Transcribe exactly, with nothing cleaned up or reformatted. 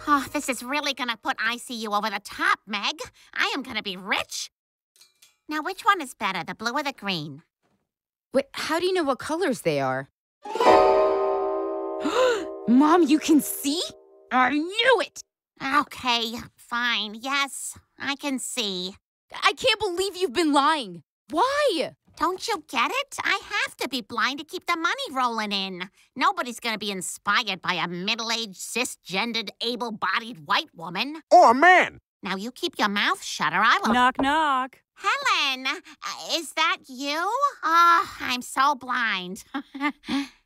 Oh, this is really gonna put I C U over the top, Meg. I am gonna be rich. Now, which one is better, the blue or the green? Wait, how do you know what colors they are? Mom, you can see? I knew it! Okay, fine. Yes, I can see. I can't believe you've been lying. Why? Don't you get it? I have to be blind to keep the money rolling in. Nobody's gonna be inspired by a middle-aged, cisgendered, able-bodied white woman. Or a man. Now you keep your mouth shut or I will— Knock, knock. Helen, uh, is that you? Oh, I'm so blind.